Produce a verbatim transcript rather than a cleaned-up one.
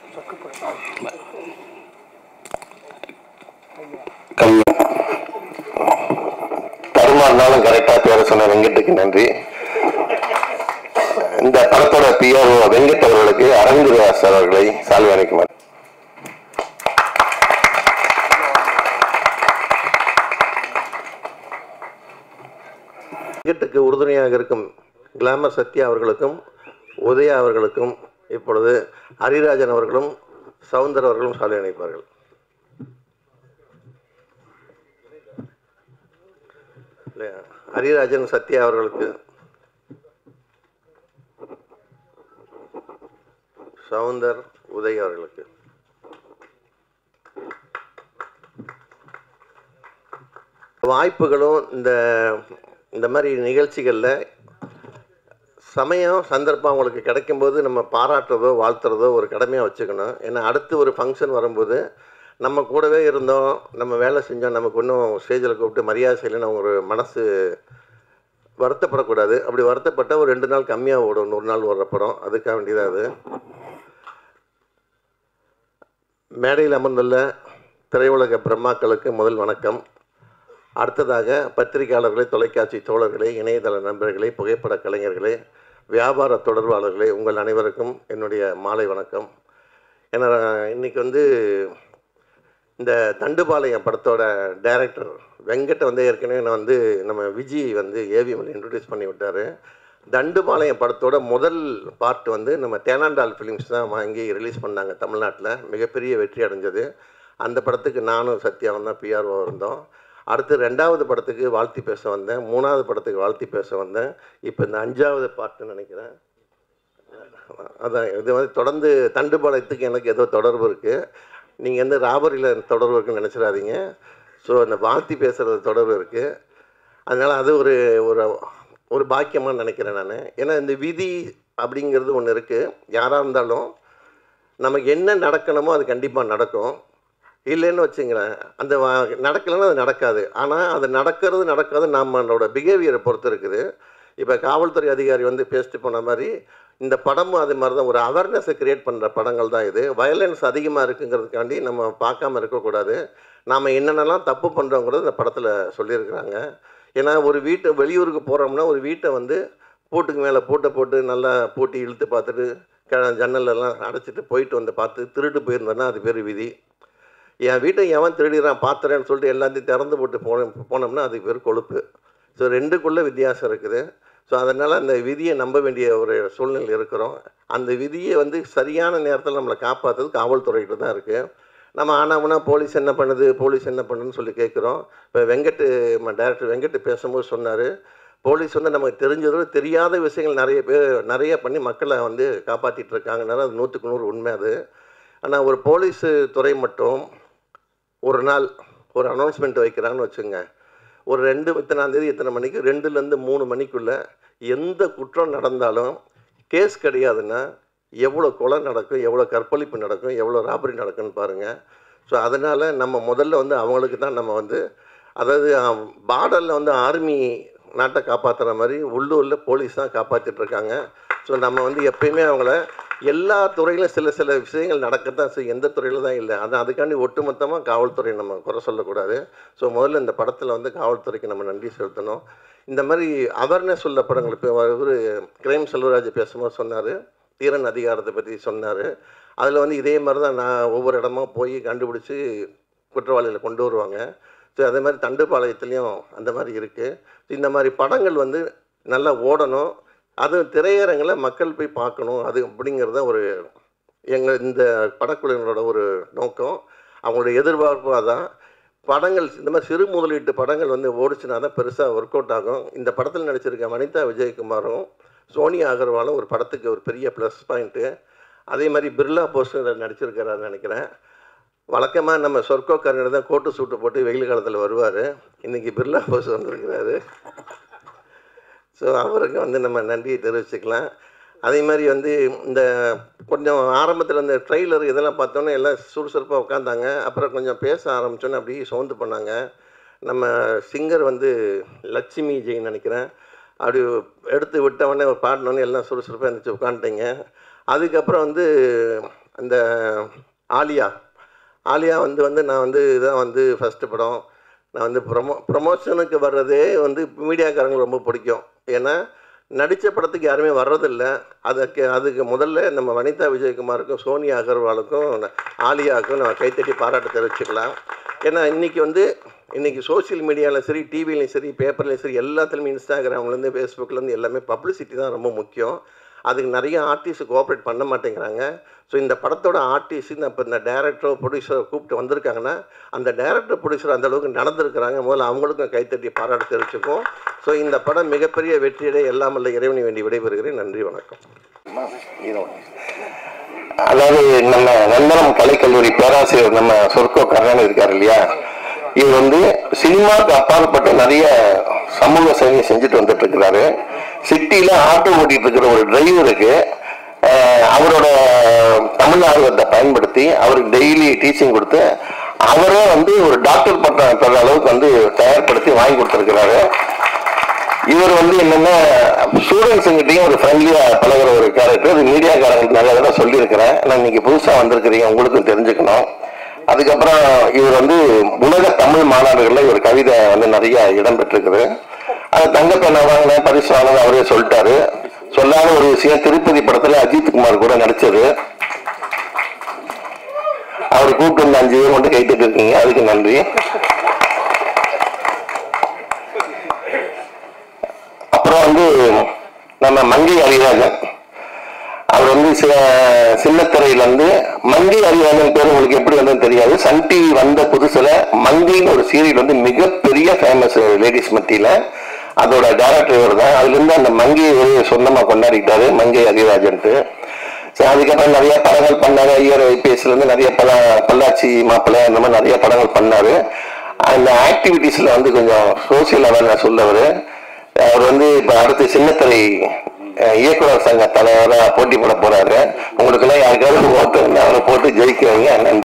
தருமாறினாலும் கரெக்டா பேர சொன்ன வெங்கட்டுக்கு நன்றி. இந்த படத்தோட பிஆர்ஓ வெங்கட் அவர்களுக்கு அரவிந்ததாஸ் அவர்களை சால்வை அணிக்குமார். வெங்கட்டுக்கு உறுதுணையாக இருக்கும் கிளாமர் சத்யா அவர்களுக்கும் உதயா அவர்களுக்கும் இப்பொழுது ஹரிராஜன் அவர்களும் சவுந்தர் அவர்களும் சாலை அணிப்பார்கள். ஹரிராஜன் சத்யா அவர்களுக்கு, சவுந்தர் உதய் அவர்களுக்கு. வாய்ப்புகளும் இந்த இந்த மாதிரி நிகழ்ச்சிகளில் சமயம் சந்தர்ப்பம் அவங்களுக்கு கிடைக்கும்போது நம்ம பாராட்டுறதோ வாழ்த்துறதோ ஒரு கடமையாக வச்சுக்கணும். ஏன்னா அடுத்து ஒரு ஃபங்க்ஷன் வரும்போது நம்ம கூடவே இருந்தோம், நம்ம வேலை செஞ்சோம், நமக்கு இன்னும் ஸ்டேஜில் கூப்பிட்டு மரியாதை செய்யலைன்னு ஒரு மனசு வருத்தப்படக்கூடாது. அப்படி வருத்தப்பட்டால் ஒரு ரெண்டு நாள் கம்மியாக ஓடும், நூறு நாள் ஓடுற படம். அதுக்காக வேண்டியதாக அது. மேடையில் அமர்ந்துள்ள திரையுலக பிரம்மாக்களுக்கு முதல் வணக்கம். அடுத்ததாக பத்திரிகையாளர்களே, தொலைக்காட்சி தோழர்களே, இணையதள நண்பர்களே, புகைப்பட கலைஞர்களே, வியாபார தொடர்பாளர்களே, உங்கள் அனைவருக்கும் என்னுடைய மாலை வணக்கம். ஏன்னா இன்றைக்கி வந்து இந்த தண்டுபாளையம் படத்தோட டைரக்டர் வெங்கட் வந்து ஏற்கனவே நான் வந்து நம்ம விஜய் வந்து ஏவிஎம்ல இன்ட்ரடியூஸ் பண்ணி விட்டார். தண்டுபாளையம் படத்தோட முதல் பார்ட் வந்து நம்ம தேனாண்டால் ஃபிலிம்ஸ் தான் வாங்கி ரிலீஸ் பண்ணாங்க தமிழ்நாட்டில். மிகப்பெரிய வெற்றி அடைஞ்சது. அந்த படத்துக்கு நானும் சத்யாவும் தான் பிஆர்ஓ இருந்தோம். அடுத்து ரெண்டாவது படத்துக்கு வாழ்த்தி பேச வந்தேன், மூணாவது படத்துக்கு வாழ்த்தி பேச வந்தேன். இப்போ இந்த அஞ்சாவது பார்ட்டுன்னு நினைக்கிறேன். அதான் இது வந்து தொடர்ந்து தண்டுபாளையத்துக்கு எனக்கு ஏதோ தொடர்பு இருக்குது. நீங்கள் எந்த ராபரியில் தொடர்பு இருக்குன்னு நினச்சிடாதீங்க. ஸோ அந்த வாழ்த்தி பேசுகிறது தொடர்பு இருக்குது. அதனால் அது ஒரு ஒரு ஒரு பாக்கியமாக நினைக்கிறேன் நான். ஏன்னா இந்த விதி அப்படிங்கிறது ஒன்று இருக்குது. யாராக இருந்தாலும் நமக்கு என்ன நடக்கணுமோ அது கண்டிப்பாக நடக்கும். இல்லைன்னு வச்சுங்களேன், அந்த நடக்கலைன்னா அது நடக்காது. ஆனால் அது நடக்கிறது நடக்காது நம்மளோட பிஹேவியரை பொறுத்து இருக்குது. இப்போ காவல்துறை அதிகாரி வந்து பேசிட்டு போன மாதிரி இந்த படமும் அது மாதிரி தான், ஒரு அவேர்னஸை க்ரியேட் பண்ணுற படங்கள் தான் இது. வயலன்ஸ் அதிகமாக இருக்குங்கிறதுக்காண்டி நம்ம பார்க்காம இருக்கக்கூடாது. நாம் என்னென்னலாம் தப்பு பண்ணுறோங்கிறது இந்த படத்தில் சொல்லியிருக்கிறாங்க. ஏன்னா ஒரு வீட்டை வெளியூருக்கு போகிறோம்னா ஒரு வீட்டை வந்து பூட்டுக்கு மேலே பூட்டை போட்டு நல்லா பூட்டி இழுத்து பார்த்துட்டு க ஜன்னலெல்லாம் அடைச்சிட்டு போயிட்டு வந்து பார்த்து திருட்டு போயிருந்தோன்னா அது பேர் விதி. என் வீட்டை எவன் திருடிறான் பார்த்துறேன்னு சொல்லிட்டு எல்லாத்தையும் திறந்து போட்டு போன போனோம்னா அதுக்கு பேர் கொழுப்பு. ஸோ ரெண்டுக்குள்ளே வித்தியாசம் இருக்குது. ஸோ அதனால் அந்த விதியை நம்ப வேண்டிய ஒரு சூழ்நிலை இருக்கிறோம். அந்த விதியை வந்து சரியான நேரத்தில் நம்மளை காப்பாற்றுறது காவல்துறைகிட்ட தான் இருக்குது. நம்ம ஆனாமுன்னா போலீஸ் என்ன பண்ணுது, போலீஸ் என்ன பண்ணுதுன்னு சொல்லி கேட்குறோம். இப்போ வெங்கட் டைரக்டர் வெங்கட் பேசும்போது சொன்னார், போலீஸ் வந்து நமக்கு தெரிஞ்சதோட தெரியாத விஷயங்கள் நிறைய பேர் நிறைய பண்ணி மக்களை வந்து காப்பாற்றிட்டு இருக்காங்கனால அது நூற்றுக்கு நூறு உண்மை அது. ஆனால் ஒரு போலீஸு துறை மட்டும் ஒரு நாள் ஒரு அனௌன்ஸ்மெண்ட் வைக்கிறான்னு வச்சுங்க, ஒரு ரெண்டு இத்தனாந்தேதி இத்தனை மணிக்கு ரெண்டுலேருந்து மூணு மணிக்குள்ளே எந்த குற்றம் நடந்தாலும் கேஸ் கிடையாதுன்னா எவ்வளோ கொலை நடக்கும், எவ்வளோ கற்பழிப்பு நடக்கும், எவ்வளோ ராபரி நடக்கும்னு பாருங்கள். ஸோ அதனால் நம்ம முதல்ல வந்து அவங்களுக்கு தான் நம்ம வந்து, அதாவது பார்டரில் வந்து ஆர்மி நாட்டை காப்பாற்றுற மாதிரி உள்ளூரில் போலீஸ் தான் காப்பாற்றிட்டுருக்காங்க. ஸோ நம்ம வந்து எப்பயுமே அவங்கள எல்லா துறையிலும் சில சில விஷயங்கள் நடக்கத்தான் செய்யும், எந்த துறையில் தான் இல்லை. அது அதுக்காண்டி ஒட்டுமொத்தமாக காவல்துறை நம்ம குறை சொல்லக்கூடாது. ஸோ முதல்ல இந்த படத்தில் வந்து காவல்துறைக்கு நம்ம நன்றி செலுத்தணும். இந்த மாதிரி அவேர்னஸ் உள்ள படங்கள், இப்போ ஒரு கிரைம் செல்வராஜ் பேசும்போது சொன்னார், தீரன் அதிகாரத்தை பற்றி சொன்னார். அதில் வந்து இதே மாதிரி தான் நான் ஒவ்வொரு இடமா போய் கண்டுபிடிச்சி குற்றவாளிகளை கொண்டு வருவாங்க. ஸோ அதே மாதிரி தண்டுபாளையத்துலேயும் அந்த மாதிரி இருக்குது. இந்த மாதிரி படங்கள் வந்து நல்லா ஓடணும், அதுவும் திரையரங்கில் மக்கள் போய் பார்க்கணும். அது அப்படிங்கிறத ஒரு எங்கள் இந்த படக்குழுவினரோட ஒரு நோக்கம், அவங்களுடைய எதிர்பார்ப்பு. அதான் படங்கள் இந்த மாதிரி சிறு முதலீட்டு படங்கள் வந்து ஓடிச்சுனா தான் பெருசாக ஒர்க் அவுட் ஆகும். இந்த படத்தில் நடிச்சிருக்க வனிதா விஜயகுமாரும் சோனியா அகர்வாலும் ஒரு படத்துக்கு ஒரு பெரிய ப்ளஸ் பாயிண்ட்டு. அதே மாதிரி பிர்லா போஸ்டர் நடிச்சிருக்கிறாருன்னு நினைக்கிறேன். வழக்கமாக நம்ம சொர்க்கோக்காரங்க தான் கோட்டு சூட்டு போட்டு வெயில் காலத்தில் வருவார். இன்றைக்கி பிர்லா போஸ் வந்திருக்கிறாரு. ஸோ அவருக்கு வந்து நம்ம நன்றியை தெரிவிச்சுக்கலாம். அதே மாதிரி வந்து இந்த கொஞ்சம் ஆரம்பத்தில் இந்த ட்ரெய்லர் இதெல்லாம் பார்த்தோன்னே எல்லாம் சுறுசுறுப்பாக உட்காந்தாங்க. அப்புறம் கொஞ்சம் பேச ஆரம்பித்தோன்னே அப்படியே சவுண்டு பண்ணாங்க. நம்ம சிங்கர் வந்து லட்சுமி ஜெயின் நினைக்கிறேன், அப்படி எடுத்து விட்டவொடனே பாடினோடனே எல்லாம் சுறுசுறுப்பாக இருந்துச்சு, உட்காந்துட்டீங்க. அதுக்கப்புறம் வந்து அந்த ஆலியா ஆலியா வந்து வந்து நான் வந்து இதான் வந்து ஃபஸ்ட்டு படம். நான் வந்து ப்ரொமோ ப்ரொமோஷனுக்கு வர்றதே வந்து மீடியாக்காரங்களுக்கு ரொம்ப பிடிக்கும். ஏன்னா நடித்த படத்துக்கு யாருமே வர்றதில்ல. அதுக்கு அதுக்கு முதல்ல நம்ம வனிதா விஜயகுமாருக்கும் சோனியா அகர்வாலுக்கும் ஆலியாவுக்கும் நம்ம கைத்தட்டி பாராட்டு தெரிவிச்சுக்கலாம். ஏன்னா இன்றைக்கி வந்து இன்றைக்கி சோஷியல் மீடியாவில் சரி, டிவிலையும் சரி, பேப்பர்லேயும் சரி, எல்லாத்துலேயுமே இன்ஸ்டாகிராம்லேருந்து ஃபேஸ்புக்லேருந்து எல்லாமே பப்ளிசிட்டி தான் ரொம்ப முக்கியம். அதுக்கு நிறைய ஆர்டிஸ்ட் கோஆப்ரேட் பண்ண மாட்டேங்கிறாங்க. ஸோ இந்த படத்தோட ஆர்டிஸ்ட் இந்த இப்போ இந்த டேரக்டரோ ப்ரொடியூசரோ கூப்பிட்டு வந்திருக்காங்கன்னா அந்த டேரக்டர் ப்ரொடியூசர் அந்தளவுக்கு நடந்திருக்கிறாங்க. முதல்ல அவங்களுக்கும் கைத்தட்டி பாராட்டு தெரிவிச்சுக்கும். ஸோ இந்த படம் மிகப்பெரிய வெற்றியடை எல்லாம் அல்ல இறைவனை வேண்டி விடைபெறுகிறேன். நன்றி, வணக்கம். அதாவது நம்ம நந்தனம் கலைக்கல்லூரி பேராசிரியர் நம்ம சொர்க்கோ கர்ணன் இருக்காரு இல்லையா, இவர் வந்து சினிமாவுக்கு அப்பாற்பட்ட நிறைய சமூக சேவையை செஞ்சுட்டு வந்துட்டு இருக்கிறாரு. சிட்டியில ஆட்டோ ஓட்டிட்டு இருக்கிற ஒரு டிரைவருக்கு அவரோட தமிழ் ஆர்வத்தை பயன்படுத்தி அவருக்கு டெய்லி டீச்சிங் கொடுத்து அவரே வந்து ஒரு டாக்டர் பட்டம் பெற அளவுக்கு வந்து தயார்படுத்தி வாங்கி கொடுத்துருக்கிறாரு. இவர் வந்து என்னன்னா ஸ்டூடெண்ட்ஸுங்கிட்டையும் ஒரு ஃப்ரெண்ட்லியா பழகிற ஒரு கேரக்டர். அது மீடியாக்காரங்களுக்கு நிறைய தடவை சொல்லியிருக்கிறேன். நான் இன்னைக்கு புதுசா வந்திருக்கிறீங்க, உங்களுக்கும் தெரிஞ்சுக்கணும். அதுக்கப்புறம் இவர் வந்து உலக தமிழ் மாநாடுகளில் இவர் கவிதை வந்து நிறைய இடம் பெற்றிருக்குது. அது தங்கப்பெண்ணை வாங்கின பரிசு வாங்கினது அவரே சொல்லிட்டாரு. சொல்லாத ஒரு விஷயம், திருப்பதி படத்துல அஜித் குமார் கூட நடிச்சது. அவர் கூப்பிட்டு வந்து அஞ்சு பேர் மட்டும் கைட்டு இருக்கீங்க, அதுக்கு நன்றி. அப்புறம் வந்து நம்ம மங்கை அரிராஜன், அவர் வந்து சின்னத்திரையில இருந்து மங்கை அரிராஜன் பேர் உங்களுக்கு எப்படி வந்ததுன்னு தெரியாது. சன் டிவி வந்த புதுசுல மங்கைன்னு ஒரு சீரியல் வந்து மிகப்பெரிய ஃபேமஸ் லேடிஸ் மத்தியில. அதோட டைரக்டர் இவர் தான். அதுல இருந்து அந்த மங்கையை ஒரு சொந்தமா கொண்டாடிட்டாரு, மங்கை அரிராஜன்ட்டு. அதுக்கப்புறம் நிறைய படங்கள் பண்ணாரு. ஐயர் ஐபிஎஸ்ல இருந்து நிறைய பல பொள்ளாச்சி மாப்பிள்ளை இந்த மாதிரி நிறைய படங்கள் பண்ணாரு. அந்த ஆக்டிவிட்டிஸ்ல வந்து கொஞ்சம் சோசியல் அவேர்னஸ் உள்ளவர். அவர் வந்து இப்ப அடுத்து சின்னத்திரை இயக்குனர் சங்க தலைவராக போட்டி போட போறாரு. உங்களுக்கு எல்லாம் யாருக்காவது ஓட்டு அவரை போட்டு ஜெயிக்கிறவங்க.